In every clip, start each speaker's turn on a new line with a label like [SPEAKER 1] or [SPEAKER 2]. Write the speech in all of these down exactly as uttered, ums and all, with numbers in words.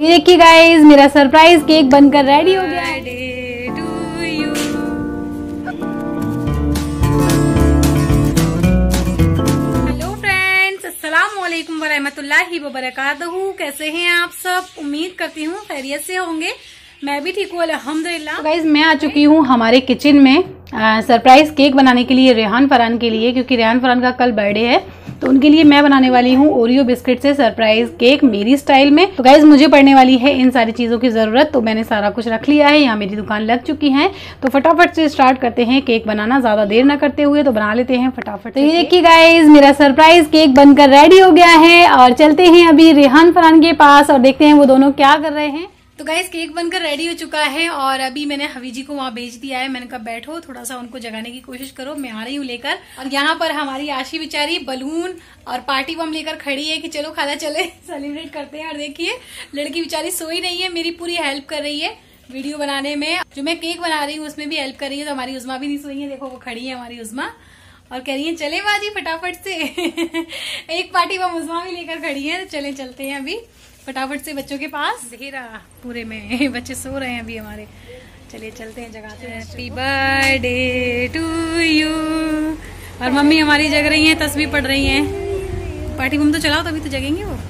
[SPEAKER 1] ये देखिए गाइस, मेरा सरप्राइज केक बनकर रेडी हो गया है। हेलो फ्रेंड्स, अस्सलाम वालेकुम वरहमतुल्लाहि वबरकातुहू। कैसे हैं आप सब? उम्मीद करती हूँ खैरियत से होंगे। मैं भी ठीक हूँ अल्हम्दुलिल्लाह। तो गाइस, मैं आ चुकी हूँ हमारे किचन में सरप्राइज केक बनाने के लिए रेहान फरहान के लिए, क्योंकि रेहान फरहान का कल बर्थडे है। तो उनके लिए मैं बनाने वाली हूँ ओरियो बिस्किट से सरप्राइज केक मेरी स्टाइल में। तो गाइज, मुझे पड़ने वाली है इन सारी चीजों की जरूरत, तो मैंने सारा कुछ रख लिया है। यहाँ मेरी दुकान लग चुकी है, तो फटाफट से स्टार्ट करते हैं केक बनाना, ज्यादा देर ना करते हुए। तो बना लेते हैं फटाफट। तो ये देखिए गाइज, मेरा सरप्राइज केक बनकर रेडी हो गया है और चलते हैं अभी रेहान फरहान के पास और देखते हैं वो दोनों क्या कर रहे हैं। तो गाइस, केक बनकर रेडी हो चुका है और अभी मैंने हवीजी को वहाँ भेज दिया है। मैंने कहा बैठो, थोड़ा सा उनको जगाने की कोशिश करो, मैं आ रही हूँ लेकर। और यहाँ पर हमारी आशी बेचारी बलून और पार्टी बम लेकर खड़ी है कि चलो खाना चले सेलिब्रेट करते हैं। और देखिए, लड़की बेचारी सोई नहीं है, मेरी पूरी हेल्प कर रही है वीडियो बनाने में। जो मैं केक बना रही हूँ उसमें भी हेल्प कर रही है। तो हमारी उज़मा भी नहीं सोई है, देखो वो खड़ी है हमारी उज़मा और कह रही है चले बाजी फटाफट से एक पार्टी बम उज़मा भी लेकर खड़ी है। तो चले चलते हैं अभी फटाफट से बच्चों के पास। देखिए रहा पूरे में बच्चे सो रहे हैं अभी हमारे। चलिए चलते हैं, जगाते हैं। Happy birthday to you. और मम्मी हमारी जग रही हैं, तस्वीर पढ़ रही हैं। पार्टी बम तो चलाओ, तभी तो जगेंगे वो।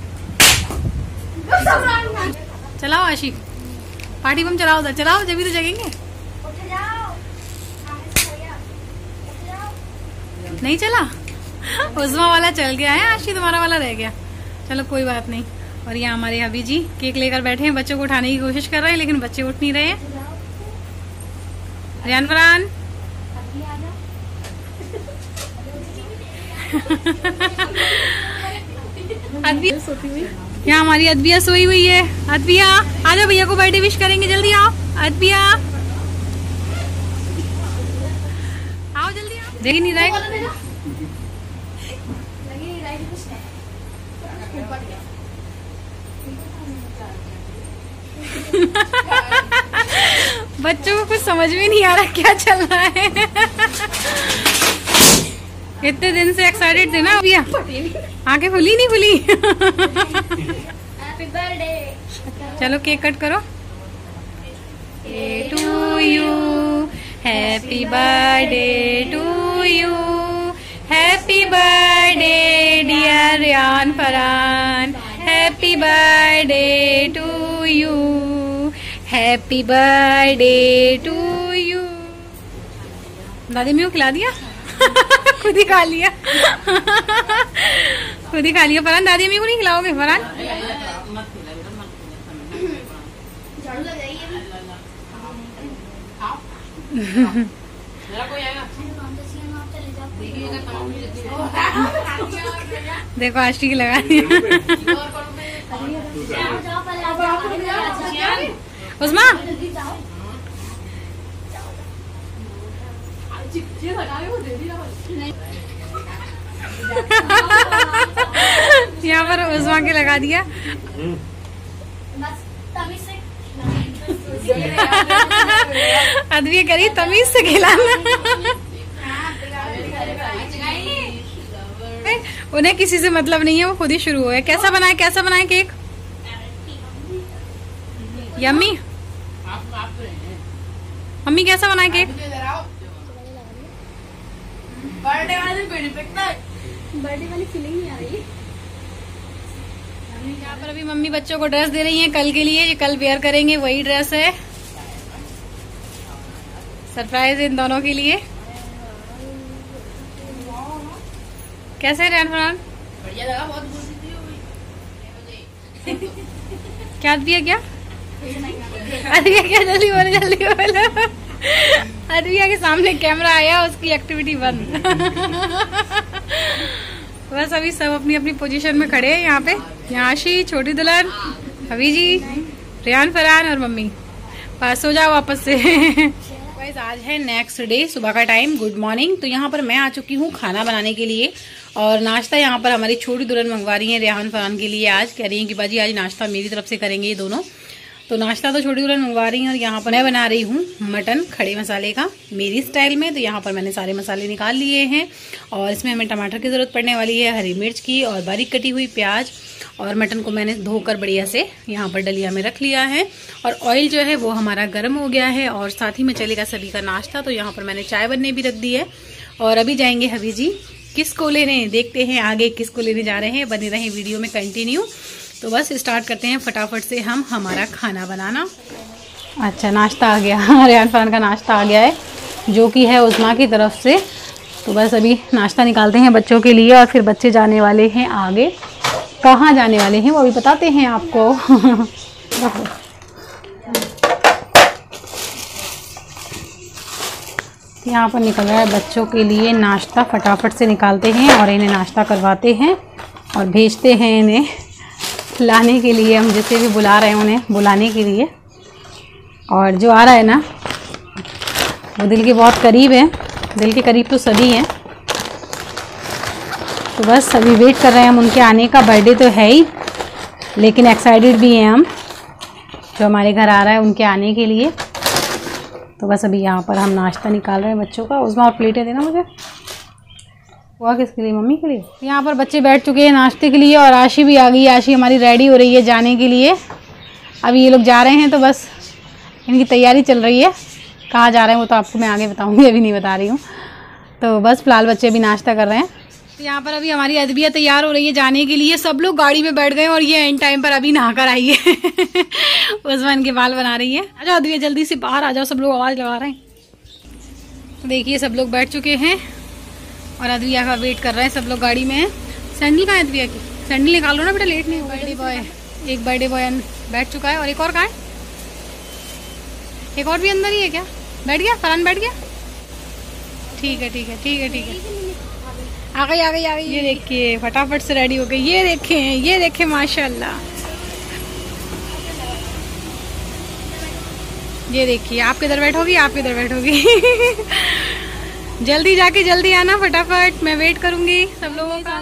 [SPEAKER 1] चलाओ आशिक, पार्टी बम चलाओ, उधर चलाओ, जब भी तो जगेंगे। नहीं चला, उज़मा वाला चल गया है, आशी तुम्हारा वाला रह गया। चलो कोई बात नहीं। और यहाँ हमारे अभी जी केक लेकर बैठे हैं, बच्चों को उठाने की कोशिश कर रहे हैं लेकिन बच्चे उठ नहीं रहे हैं। रेहान फरहान अदबिया सोती हुई, यहाँ हमारी अदबिया सोई हुई है। अदबिया आ जाओ, भैया को बर्थडे विश करेंगे, जल्दी आओ अदबिया, आओ जल्दी आओ। देख नहीं रहा बच्चों को कुछ समझ में नहीं आ रहा क्या चल रहा है। इतने दिन से एक्साइटेड थे ना भैया, आंखें खुली नहीं खुली। Happy birthday. चलो केक कट करो। To you, happy birthday to you, happy birthday dear Rehan Farhan, happy birthday to you, happy birthday to you. दादी मी को खिला दिया खुद ही खा लिया खुद ही खा लिया। फरहान, दादी मी को नहीं खिलाओगे फरहान? देखो आशी की लगा उज़मा, यहाँ पर उज़मा के लगा दिया। अदबिया करी तमीज से खिलाना। उन्हें किसी से मतलब नहीं है, वो खुद ही शुरू हुए। कैसा बनाए कैसा बनाए केक? यम्मी। मम्मी कैसा बनाए केक? बर्थडे वाली बर्थडे वाली फीलिंग नहीं आ रही। यहाँ पर अभी मम्मी बच्चों को ड्रेस दे रही हैं कल के लिए, ये कल वेयर करेंगे, वही ड्रेस है। सरप्राइज इन दोनों के लिए। कैसे है रेहान फरहान? बढ़िया लगा, बहुत क्या दिया क्या अदबिया क्या जल्दी बोलो जल्दी बोलो। अदबिया के सामने कैमरा आया, उसकी एक्टिविटी बंद। बस अभी सब अपनी अपनी पोजीशन में खड़े हैं यहाँ पे। यहाँ आशी, छोटी दुल्हन, हवीजी, रेहान फरहान और मम्मी। पास हो जाओ वापस से। गाइस, आज है नेक्स्ट डे, सुबह का टाइम, गुड मॉर्निंग। तो यहाँ पर मैं आ चुकी हूँ खाना बनाने के लिए और नाश्ता यहाँ पर हमारी छोटी दुल्हन मंगवा रही है रेहान फरहान के लिए। आज कह रही है कि बाजी आज नाश्ता मेरी तरफ से करेंगे ये दोनों। तो नाश्ता तो छोटी दुल्हन मंगवा रही है और यहाँ पर मैं बना रही हूँ मटन खड़े मसाले का मेरी स्टाइल में। तो यहाँ पर मैंने सारे मसाले निकाल लिए हैं और इसमें हमें टमाटर की ज़रूरत पड़ने वाली है, हरी मिर्च की और बारीक कटी हुई प्याज और मटन को मैंने धोकर बढ़िया से यहाँ पर डलिया में रख लिया है और ऑयल जो है वो हमारा गर्म हो गया है और साथ ही में चलेगा सभी का नाश्ता। तो यहाँ पर मैंने चाय बनने भी रख दी है और अभी जाएंगे हबी जी किसको लेने, देखते हैं आगे किसको लेने जा रहे हैं। बने रहे वीडियो में कंटिन्यू। तो बस स्टार्ट करते हैं फटाफट से हम हमारा खाना बनाना। अच्छा नाश्ता आ गया, रेहान फरहान का नाश्ता आ गया है जो कि है उस्मा की तरफ से। तो बस अभी नाश्ता निकालते हैं बच्चों के लिए और फिर बच्चे जाने वाले हैं आगे। कहाँ जाने वाले हैं वो अभी बताते हैं आपको। यहाँ पर निकल रहा है बच्चों के लिए नाश्ता, फटाफट से निकालते हैं और इन्हें नाश्ता करवाते हैं और भेजते हैं इन्हें लाने के लिए। हम जिसे भी बुला रहे हैं उन्हें बुलाने के लिए। और जो आ रहा है ना वो दिल के बहुत करीब है, दिल के करीब तो सभी हैं। तो बस सभी वेट कर रहे हैं हम उनके आने का। बर्थडे तो है ही लेकिन एक्साइटेड भी हैं हम जो हमारे घर आ रहा है उनके आने के लिए। तो बस अभी यहाँ पर हम नाश्ता निकाल रहे हैं बच्चों का। उसमें और प्लेटें देना मुझे। हुआ किसके लिए? मम्मी के लिए। यहाँ पर बच्चे बैठ चुके हैं नाश्ते के लिए और आशी भी आ गई। आशी हमारी रेडी हो रही है जाने के लिए। अभी ये लोग जा रहे हैं तो बस इनकी तैयारी चल रही है। कहाँ जा रहे हैं वो तो आपको मैं आगे बताऊँगी, अभी नहीं बता रही हूँ। तो बस फिलहाल बच्चे अभी नाश्ता कर रहे हैं। तो यहाँ पर अभी हमारी अदबिया तैयार हो रही है जाने के लिए। सब लोग गाड़ी में बैठ गए और ये एंड टाइम पर अभी नहा कर आई है। उस्मान के बाल बना रही है। आ जाओ अदबिया जल्दी से बाहर आ जाओ, सब लोग आवाज़ लगा रहे हैं। तो देखिए सब लोग बैठ चुके हैं और अदबिया का वेट कर रहे हैं। सब लोग गाड़ी में है। सैंडल कहाँ है अदबिया की? सैंडल निकाल लो ना बेटा, लेट नहीं हो। बर्थडे बॉय, एक बर्थडे बॉय बैठ चुका है और एक और कहाँ है? एक और भी अंदर ही है क्या? बैठ गया फरहान? बैठ गया? ठीक है ठीक है ठीक है ठीक है आ गई आ गई आ गई। ये देखिए फटाफट से रेडी हो गई। ये देखें ये देखें माशाल्लाह। ये देखिए आप किधर बैठोगी, आप किधर बैठोगी। जल्दी जाके जल्दी आना फटाफट, मैं वेट करूंगी सब लोगों का।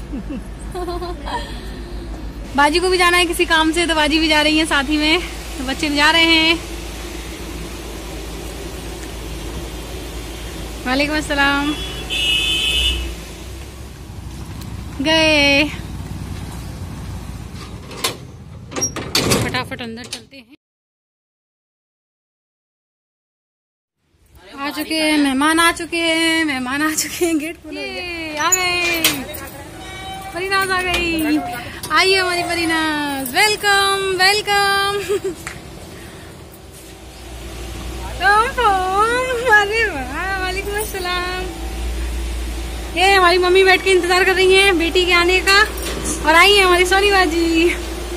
[SPEAKER 1] बाजी को भी जाना है किसी काम से तो बाजी भी जा रही है साथ ही में। तो बच्चे भी जा रहे हैं। वालेकुम अस्सलाम। गए। फटाफट अंदर चलते हैं। आ चुके हैं मेहमान, आ चुके हैं मेहमान आ चुके हैं। गेट खोलो। आ गए परीनाज, आ गई। आइए हमारी परीनाज, वेलकम वेलकम। अरे वाह, वालेकुम अस्सलाम। ये हमारी मम्मी बैठ के इंतजार कर रही हैं बेटी के आने का और आई है हमारी सोनी बाजी।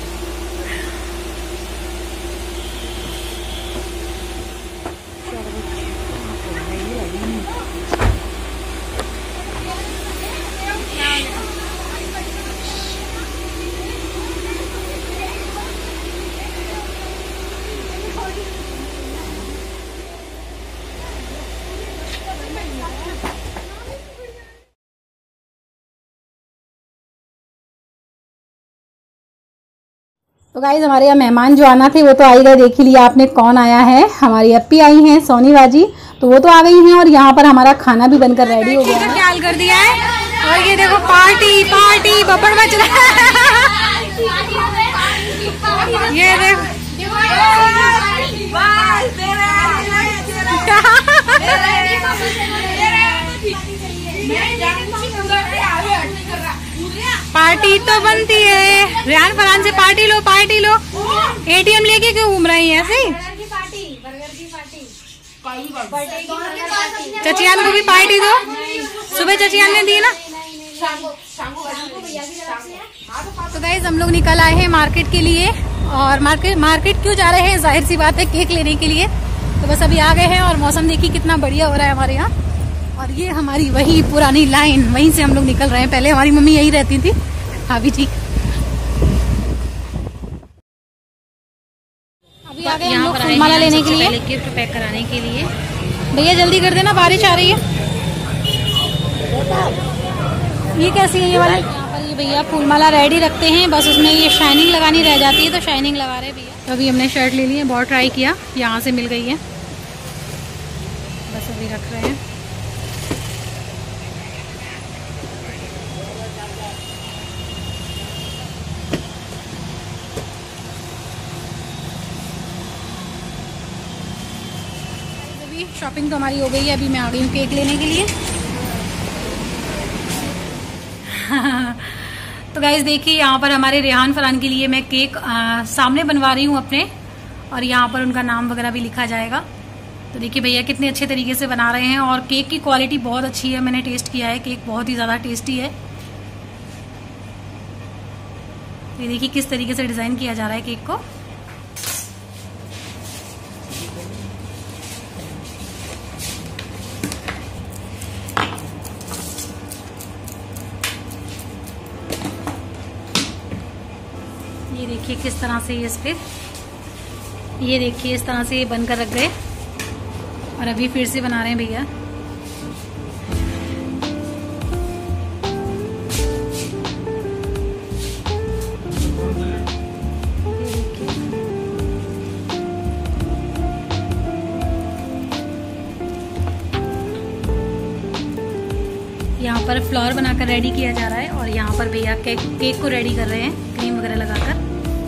[SPEAKER 1] तो गाइज हमारे यहाँ मेहमान जो आना थे वो तो आई गए। देख ही लिया आपने कौन आया है। हमारी अप्पी आई हैं सोनी बाजी, तो वो तो आ गई हैं और यहाँ पर हमारा खाना भी बनकर रेडी हो गया है। ख्याल कर दिया है। और ये देखो पार्टी पार्टी बब्बर मच रहा है। ये देखो पार्टी तो बनती है। रेहान फरहान से पार्टी लो पार्टी लो। एटीएम लेके क्यों घूम रही है ऐसे? चचियान को भी पार्टी दो। सुबह चचियान ने दी ना। तो गाइस हम लोग निकल आए हैं मार्केट के लिए। और मार्केट मार्केट क्यों जा रहे हैं? जाहिर सी बात है केक लेने के लिए। तो बस अभी आ गए हैं और मौसम देखिए कितना बढ़िया हो रहा है हमारे यहाँ। और ये हमारी वही पुरानी लाइन, वहीं से हम लोग निकल रहे हैं। पहले हमारी मम्मी यही रहती थी। भाभी जी अभी आ गए हम लोग फूलमाला लेने के लिए, गिफ्ट पैक कराने के लिए। भैया जल्दी कर देना, बारिश आ रही है। ये कैसी है ये वाली? यहाँ पर ये भैया फूलमाला रेडी रखते हैं, बस उसमें ये शाइनिंग लगानी रह जाती है, तो शाइनिंग लगा रहे हैं भैया। तो अभी हमने शर्ट ले ली है, बहुत ट्राई किया, यहाँ से मिल गई है, बस अभी रख रहे हैं। जी शॉपिंग तो हमारी हो गई है, अभी मैं आ गई हूँ केक लेने के लिए। तो गाइज देखिए यहाँ पर हमारे रेहान फरहान के लिए मैं केक आ, सामने बनवा रही हूँ अपने, और यहाँ पर उनका नाम वगैरह भी लिखा जाएगा। तो देखिए भैया कितने अच्छे तरीके से बना रहे हैं, और केक की क्वालिटी बहुत अच्छी है, मैंने टेस्ट किया है, केक बहुत ही ज़्यादा टेस्टी है। ये देखिए किस तरीके से डिज़ाइन किया जा रहा है केक को। ये देखिए किस तरह से ये इस पे, ये देखिए इस तरह से ये बनकर रख गए, और अभी फिर से बना रहे हैं भैया। यहाँ पर फ्लोर बनाकर रेडी किया जा रहा है, और यहाँ पर भैया केक केक को रेडी कर रहे हैं क्रीम वगैरह लगाकर।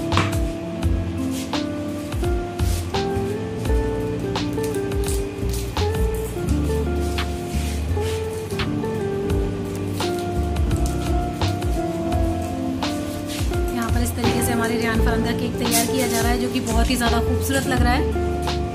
[SPEAKER 1] यहाँ पर इस तरीके से हमारे रेहान फरहान का केक तैयार किया जा रहा है, जो कि बहुत ही ज़्यादा खूबसूरत लग रहा है।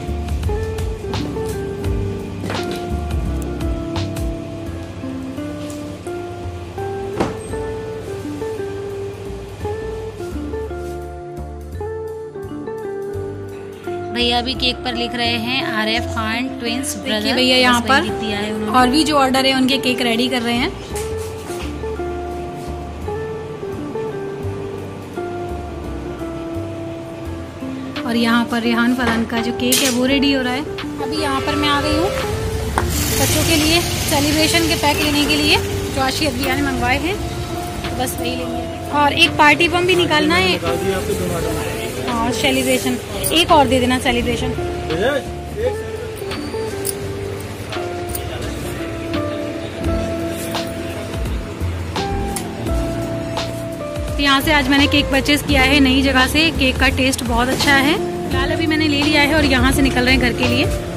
[SPEAKER 1] भैया अभी केक पर लिख रहे हैं R F Khan twins brother. भैया यहाँ पर दिया है उन्होंने, और भी जो ऑर्डर है उनके केक रेडी कर रहे हैं। और यहाँ पर रेहान फरहान का जो केक है वो रेडी हो रहा है। अभी यहाँ पर मैं आ गई हूँ बच्चों के लिए सेलिब्रेशन के पैक लेने के लिए, जो आशिया भैया ने मंगवाए हैं, तो बस वही लेंगे। और एक पार्टी बम भी निकालना है, और सेलिब्रेशन एक और दे देना सेलिब्रेशन। तो यहाँ से आज मैंने केक परचेज किया है नई जगह से। केक का टेस्ट बहुत अच्छा है। फिलहाल अभी मैंने ले लिया है और यहाँ से निकल रहे हैं घर के लिए।